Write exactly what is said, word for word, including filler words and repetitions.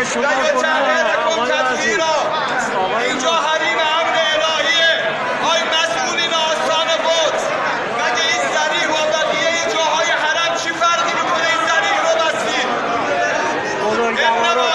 به شما کنم آقای عزیز. اینجا حریم امن الهیه. آی مسئولین آستان قدس، مگه این ضریح و بقیه جاهای حرم چی فرقی میکنه؟ این ضریح رو بستید.